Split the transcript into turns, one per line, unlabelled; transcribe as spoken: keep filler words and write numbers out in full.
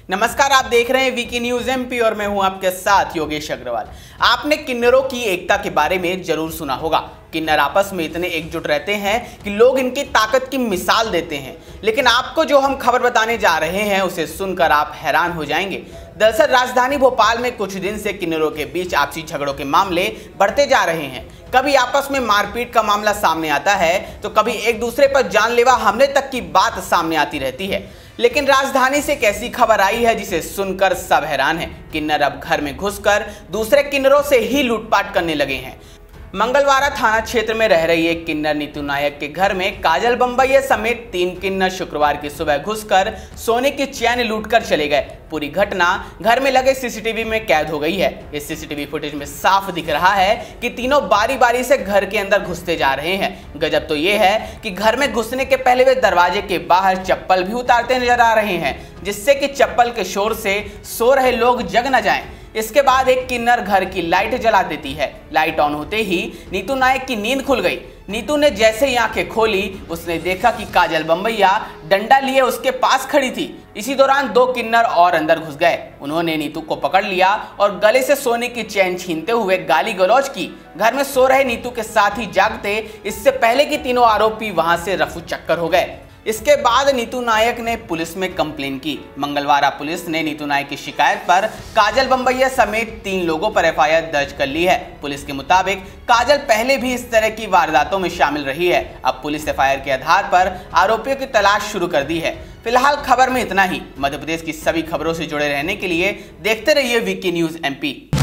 नमस्कार, आप देख रहे हैं वीकी न्यूज एमपी और मैं हूं आपके साथ योगेश अग्रवाल। आपने किन्नरों की एकता के बारे में जरूर सुना होगा। किन्नर आपस में इतने एकजुट रहते हैं कि लोग इनकी ताकत की मिसाल देते हैं। लेकिन आपको जो हम खबर बताने जा रहे हैं उसे सुनकर आप हैरान हो जाएंगे। दरअसल राजधानी भोपाल में कुछ दिन से किन्नरों के बीच आपसी झगड़ों के मामले बढ़ते जा रहे हैं। कभी आपस में मारपीट का मामला सामने आता है तो कभी एक दूसरे पर जानलेवा हमले तक की बात सामने आती रहती है। लेकिन राजधानी से एक ऐसी खबर आई है जिसे सुनकर सब हैरान हैं। किन्नर अब घर में घुसकर दूसरे किन्नरों से ही लूटपाट करने लगे हैं। मंगलवारा थाना क्षेत्र में रह रही एक किन्नर नीतू नायक के घर में काजल बंबैया समेत तीन किन्नर शुक्रवार की सुबह घुसकर सोने की चैन लूटकर चले गए। पूरी घटना घर में लगे सीसीटीवी में कैद हो गई है। इस सीसीटीवी फुटेज में साफ दिख रहा है कि तीनों बारी बारी से घर के अंदर घुसते जा रहे हैं। गजब तो ये है कि घर में घुसने के पहले वे दरवाजे के बाहर चप्पल भी उतारते नजर आ रहे हैं, जिससे कि चप्पल के शोर से सो रहे लोग जग न जाएं। इसके बाद एक किन्नर घर की लाइट जला देती है। लाइट ऑन होते ही नीतू नायक की नींद खुल गई। नीतू ने जैसे ही आंखें खोली उसने देखा कि काजल बंबैया डंडा लिए उसके पास खड़ी थी। इसी दौरान दो किन्नर और अंदर घुस गए। उन्होंने नीतू को पकड़ लिया और गले से सोने की चैन छीनते हुए गाली गलौज की। घर में सो रहे नीतू के साथ ही जागते इससे पहले कि तीनों आरोपी वहां से रफू चक्कर हो गए। इसके बाद नीतू नायक ने पुलिस में कंप्लेन की। मंगलवार पुलिस ने नीतू नायक की शिकायत पर काजल बंबैया समेत तीन लोगों पर एफ आई आर दर्ज कर ली है। पुलिस के मुताबिक काजल पहले भी इस तरह की वारदातों में शामिल रही है। अब पुलिस एफ आई आर के आधार पर आरोपियों की तलाश शुरू कर दी है। फिलहाल खबर में इतना ही। मध्य प्रदेश की सभी खबरों से जुड़े रहने के लिए देखते रहिए वीकी न्यूज एमपी।